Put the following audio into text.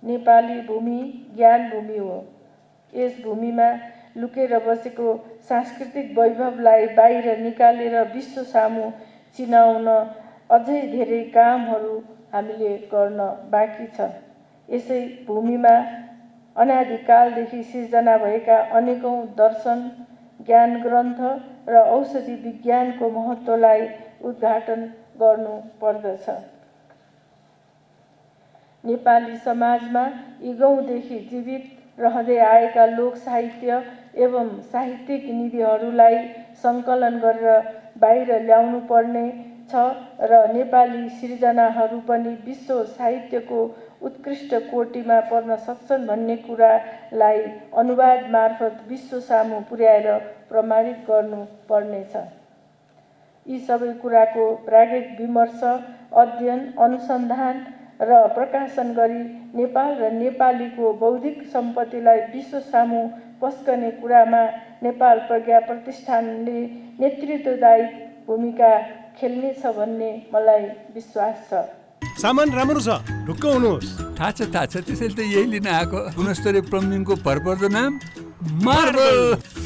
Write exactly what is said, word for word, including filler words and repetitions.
नेपाली भूमि ज्ञान भूमि हो। यस भूमिमा लुकेर बसेको सांस्कृतिक वैभवलाई बाहिर निकालेर विश्व सामु चिनाउन अझै धेरै कामहरू हामीले गर्न बाँकी छ। यसै भूमिमा अनादिकालदेखि सिर्जना भएका अनेकौं दर्शन, ज्ञान ग्रन्थ र औषधि विज्ञानको महत्त्वलाई उद्घाटन गर्नु पर्दछ। नेपाली समाजमा युगौंदेखि जीवित रहँदै आएका लोक साहित्य एवं साहित्यिक निधिहरूलाई सङ्कलन गरेर बाहिर ल्याउनु पर्ने छ र नेपाली सिर्जनाहरू पनि विश्व साहित्यको उत्कृष्ट कोटिमा पर्न सक्छन् भन्ने कुरालाई अनुवाद मार्फत विश्व सामु पुर्याएर प्रमाणित गर्नु पर्नेछ। यी सबै कुराको प्राज्ञिक विमर्श, अध्ययन, अनुसन्धान र प्रकाशन गरी नेपाल र नेपालीको बौद्धिक सम्पत्तिलाई विश्व सामु पस्कने कुरामा नेपाल प्रज्ञा प्रतिष्ठानले नेतृत्वदायी भूमिका खेल्नेछ भन्ने मलाई विश्वास छ। सामान राम्रो छ, ढुक्क हुनुहोस्। थाहा छ थाहा छ, त्यसैले त यही लिन आएको। गुणस्तरीय प्लम्बिङको भरपर्दो नाम मार्बल।